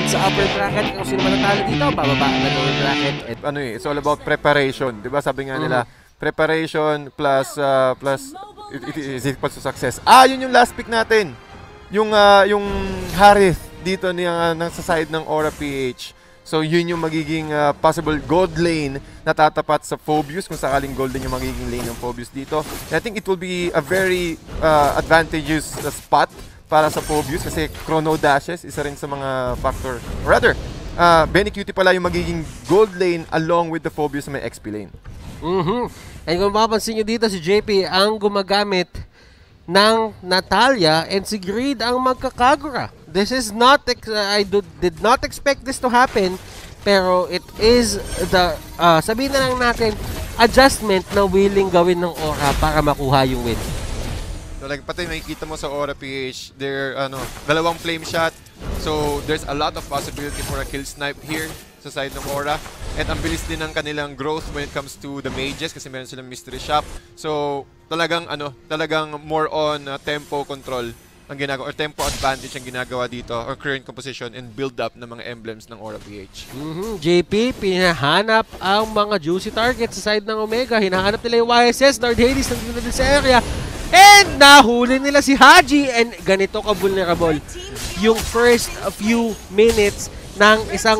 sa upper bracket. Kung sino manatalo dito, bababa na lower bracket. Ano eh, it's all about preparation. Diba sabi nga nila, preparation plus it is equal to success. Yun yung last pick natin. Yung Harith dito sa side ng Aura PH. So yun yung magiging possible gold lane na tatapat sa Phobius kung sakaling gold din yung magiging lane ng Phobius dito. And I think it will be a very advantageous spot para sa Phobius kasi Chrono Dashes, isa rin sa mga factor. Or rather, Benecutie pala yung magiging gold lane along with the Phobius na may XP lane. And kung mapapansin nyo dito, si JP ang gumagamit ng Natalia and si Greed ang magkakagura. This is not, did not expect this to happen, pero it is the, sabihin na lang natin, adjustment na willing gawin ng Aura para makuha yung win. So like pati makikita mo sa Aura PH, dalawang flame shot. So there's a lot of possibility for a kill snipe here sa side ng Aura. At ang bilis din ng kanilang growth when it comes to the mages kasi meron silang mystery shop. So talagang more on tempo control ang ginagawa or tempo advantage ang ginagawa dito or current composition and build up ng mga emblems ng Aura PH. JP, pinahanap ang mga juicy targets sa side ng Omega. Hinahanap nila yung YSS, Lord Hades nandito na sa area. And nahuli nila si Haji and ganito ka-vulnerable. Yung first few minutes ng isang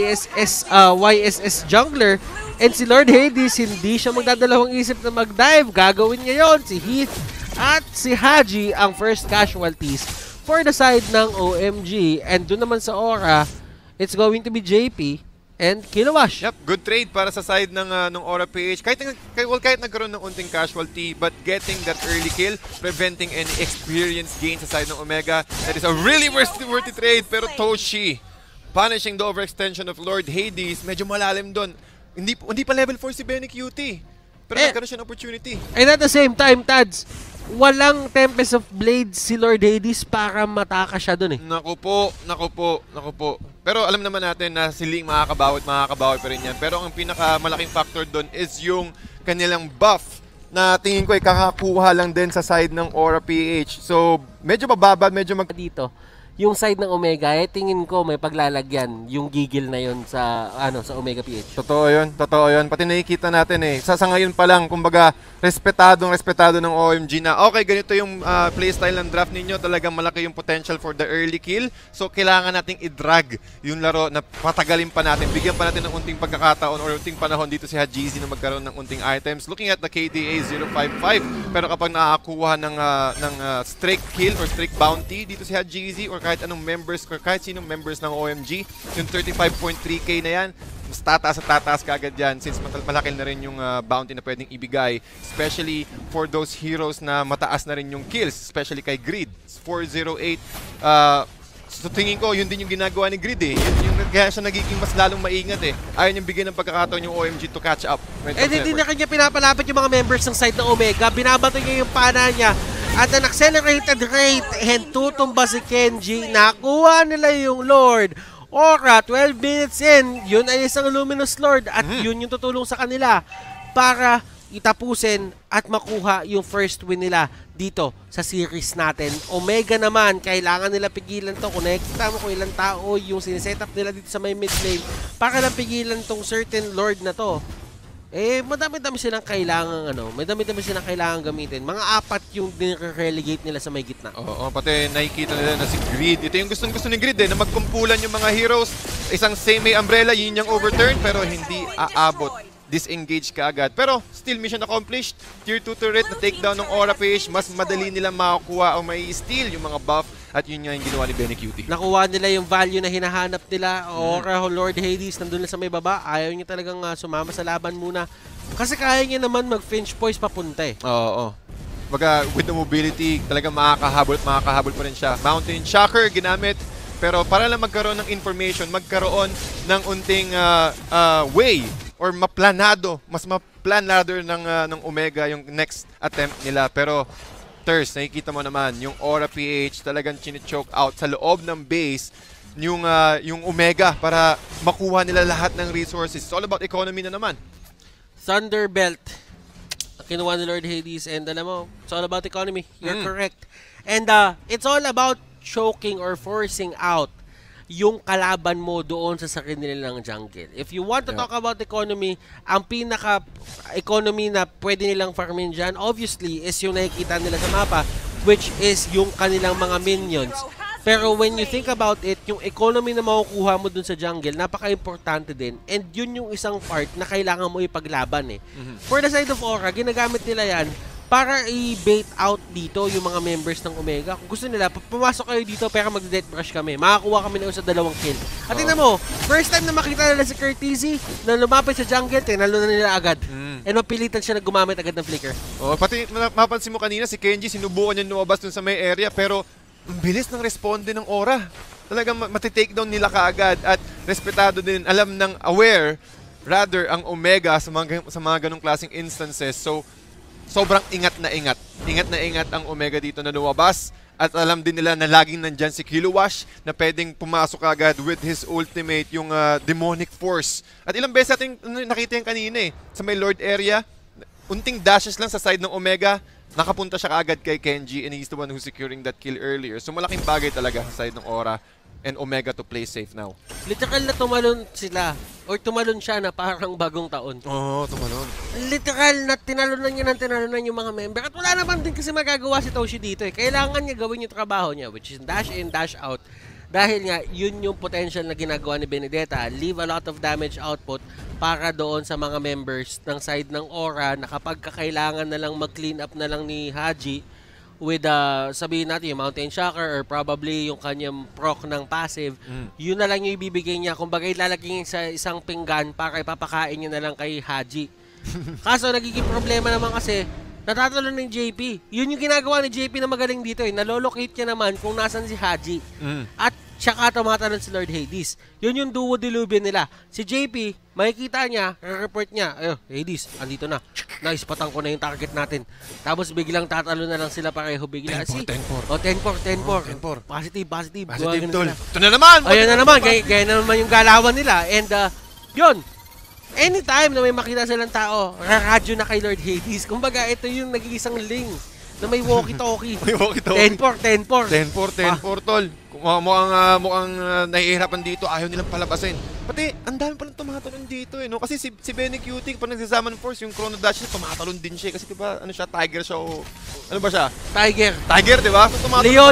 YSS jungler and si Lord Hades hindi siya magdadalawang isip na mag-dive. Gagawin ngayon si Heath at si Haji ang first casualties for the side ng OMG. And doon naman sa Aura, it's going to be JP and Kilowash. Yep, good trade para sa side ng Aura PH. Kahit nagkaroon ng unting casualty, but getting that early kill, preventing any experience gain sa side ng Omega, that is a really worthy trade. Pero Toshi, punishing the overextension of Lord Hades, medyo malalim doon. Hindi pa level 4 si Benecutie. Pero nagkaroon siya ng opportunity. And at the same time, Tads, walang Tempest of Blades si Lord Hades para mataka siya doon eh. Naku po. Pero alam naman natin na si Ling makakabawi pa rin yan. Pero ang pinakamalaking factor doon is yung kanilang buff na tingin ko ay kakakuha lang din sa side ng Aura PH. So, medyo mababa, dito. Yung side ng Omega, tingin ko may paglalagyan yung gigil na yun sa sa Omega PH. Totoo yun. Pati nakikita natin sa ngayon pa lang, kumbaga, respetado ng OMG na, okay, ganito yung playstyle ng draft ninyo, talagang malaki yung potential for the early kill. So, kailangan nating i-drag yung laro na patagalin pa natin, bigyan pa natin ng unting pagkakataon or unting panahon dito si Hajizi na magkaroon ng unting items. Looking at the KDA 055, pero kapag nakakakuha ng streak kill or streak bounty dito si Hajizi or kahit anong members or kahit sinong members ng OMG, yung 35.3k na yan, mas tataas kagad yan since malaki na rin yung bounty na pwedeng ibigay, especially for those heroes na mataas na rin yung kills, especially kay Greed. 408. So tingin ko, yun din yung ginagawa ni Greed eh. Yung kaya siya nagiging mas lalong maingat eh. Ayaw niyang bigyan ng pagkakataon yung OMG to catch up. Hindi na kanya pinapalapit yung mga members ng side ng Omega. Binabato niya yung pana niya. At an accelerated rate and tutumba si Kenji. Nakuha nila yung Lord. Aura, 12 minutes in. Yun ay isang Luminous Lord. At yun yung tutulong sa kanila para itapusin at makuha yung first win nila dito sa series natin. Omega naman, kailangan nila pigilan to. Kung nakikita mo kung ilang tao yung sineset up nila dito sa may mid lane para lang pigilan tong certain Lord na to. Madami-dami silang kailangan gamitin. Mga 4 yung dinire-relegate nila sa may gitna. Oo, pati nakikita nila na si Greed. Ito yung gusto ni Greed na magkumpulan yung mga heroes. Isang same may umbrella, yun yung overturn, pero hindi aabot. Disengage ka agad. Pero still mission accomplished. Tier 2 turret na takedown ng Aura PH. Mas madali nila makakuha o may steal yung mga buff. At yun nga yung ginawa ni Benecutie. Nakuha nila yung value na hinahanap nila. Aura, Lord Hades, nandun na sa may baba. Ayaw niya talagang sumama sa laban muna. Kasi kaya niya naman mag-Finch Poise papunta eh. Oo. Baga, with the mobility, talagang makakahabol pa rin siya. Mountain Shocker ginamit. Pero para lang magkaroon ng information, magkaroon ng unting way or mas maplanado ng Omega yung next attempt nila. Pero Thirst, nakikita mo naman yung Aura PH talagang chine-choke out sa loob ng base yung Omega para makuha nila lahat ng resources. It's all about economy na naman. Thunderbelt kinuha ni Lord Hades and alam mo, it's all about economy. You're correct. And it's all about choking or forcing out yung kalaban mo doon sa sarili nilang jungle. If you want to talk about economy, ang pinaka-economy na pwede nilang farmin dyan, obviously, is yung nakikita nila sa mapa, which is yung kanilang mga minions. Pero when you think about it, yung economy na makukuha mo dun sa jungle, napaka-importante din. And yun yung isang part na kailangan mo ipaglaban eh. For the side of Aura, ginagamit nila yan para i-bait out dito yung mga members ng Omega. Kung gusto nila, pumasok kayo dito pero mag-death brush kami. Makakuha kami na sa 2 kill. At tingnan mo, first time na makita nila si Curtizy na lumapit sa jungle, tinalo na nila agad. And mapilitan siya na gumamit agad ng flicker. Pati mapansin mo kanina, si Kenji, sinubukan niya lumabas dun sa may area pero ang bilis ng responde ng Aura. Talagang matitake down nila kaagad at respetado din, alam ng aware rather ang Omega sa mga ganong klaseng instances. So, sobrang ingat na ingat. Ingat na ingat ang Omega dito na lumabas at alam din nila na laging nandyan si Kilowash na pwedeng pumasok agad with his ultimate, yung demonic force. At ilang beses natin nakita yan kanina sa may Lord area, unting dashes lang sa side ng Omega, nakapunta siya kaagad kay Kenji and he's the one who's securing that kill earlier. So malaking bagay talaga sa side ng Aura and Omega to play safe now. Literal na tumalon sila or tumalon siya na parang bagong taon. Oo, tumalon. Literal na tinalunan yung mga member. At wala naman din kasi magagawa si Toshi dito eh. Kailangan niya gawin yung trabaho niya, which is dash in, dash out. Dahil nga, yun yung potential na ginagawa ni Benedetta. Leave a lot of damage output para doon sa mga members ng side ng Aura na kapag kakailangan na lang mag-clean up na lang ni Haji with, sabihin natin, yung Mountain Shocker or probably yung kanyang proc ng passive, yun na lang yung ibibigay niya. Kumbaga, ilalagay niya sa isang pinggan para ipapakain niya na lang kay Haji. Kaso, nagiging problema naman kasi, natatalo ng JP. Yun yung ginagawa ni JP na magaling dito eh. Nalolocate niya naman kung nasan si Haji. At tsaka tumatalon si Lord Hades. Yun yung duo diluvian nila. Si JP, makikita niya, report niya, Hades, andito na. Nice, patang ko na yung target natin. Tapos biglang tatalo na lang sila pareho bigla. 10-4. 10-4. Positive. Positive, tol. Ito na naman! Ayan na naman. Gaya na naman yung galawan nila. And, yun. Anytime na may makita silang tao, raradyo na kay Lord Hades. Kumbaga, ito yung nag-iisang link na may walkie-talkie. May walkie-talkie. 10-4. 10-4, tol. Mukhang nahihirapan dito, ayaw nilang palabasin. Pati, ang dami palang tumatalon dito no? Kasi si Benny Cutie, pag nagsasama ng force, yung Chrono Dash, tumatalon din siya. Kasi diba, ano siya, Tiger siya o... Ano ba siya? Tiger, diba? So,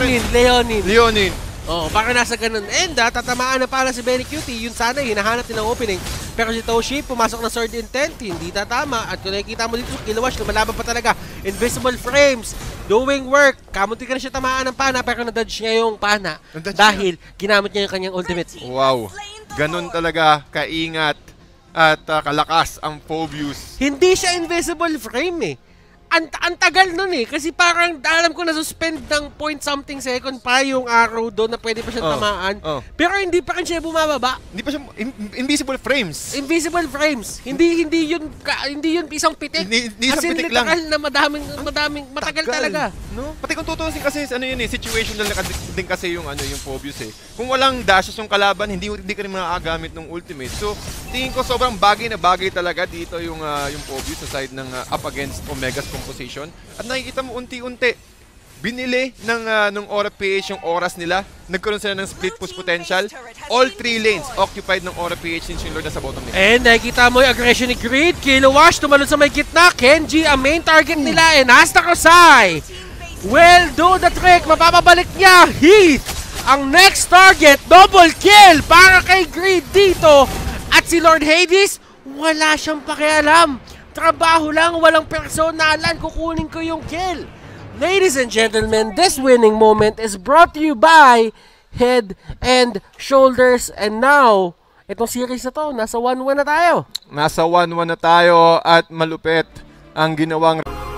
Leonin. Oh, baka nasa ganun. And tatamaan na pala si Benny Cutie. Yun sana, hinahanap din ang opening. Pero si Toshi, pumasok na Sword Intent, hindi tatama. At kung nakikita mo dito, Kilowash, lumalaban pa talaga. Invisible Frames, doing work. Kamunti ka na siya tamaan ng pana, pero na-dodge niya yung pana. Dahil ginamit niya yung kanyang ultimate. Wow. Ganun talaga kaingat at kalakas ang Phobius. Hindi siya invisible frame eh. Ang tagal nun eh. Kasi parang alam ko na suspend ng point something second pa yung arrow doon na pwede pa siyang tamaan. Pero hindi pa rin siya bumababa. Hindi pa siya invisible frames. Invisible frames. Hindi yun isang pitik. Hindi isang pitik lang. As in, literal na madaming matagal talaga. No? Pati kung tutusin kasi situational din kasi yung Phobius eh. Kung walang dashes yung kalaban, hindi ka rin makakagamit ng ultimate. So, tingin ko sobrang bagay na bagay talaga dito yung Phobius sa side ng up against Omega's composition. At nakikita mo unti-unti, binili ng Aura PH yung oras nila. Nagkaroon sila ng split push potential. All 3 lanes occupied ng Aura PH since yung Lord nasa bottom lane. And nakikita mo yung aggression ni Greed. Kilowash tumalon sa may gitna. Kenji ang main target nila. And Asta Kosai will do the trick. Mapapabalik niya. Heath ang next target. Double kill para kay Greed dito. At si Lord Hades, wala siyang pakialam. Trabaho lang, walang personalan, kukunin ko yung kill. Ladies and gentlemen, this winning moment is brought to you by Head and Shoulders. And now, itong series na to, nasa 1-1 na tayo. Nasa 1-1 na tayo at malupit ang ginawang